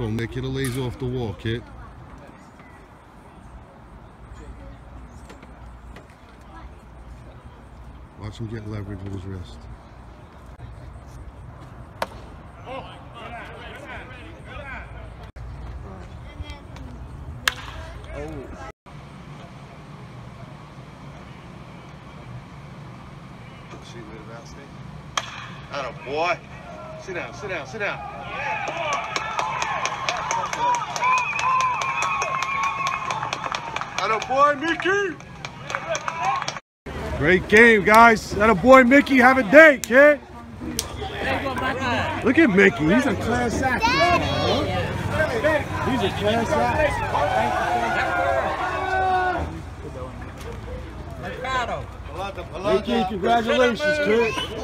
Go on, Nick. Get a laser off the wall, kid. Watch him get leverage with his wrist. Atta boy. Sit down, sit down, sit down. Atta boy, Mickey. Great game, guys. Atta boy, Mickey. Have a day, kid. Look at Mickey. He's a class act. He's a class act. Mickey, congratulations, kid.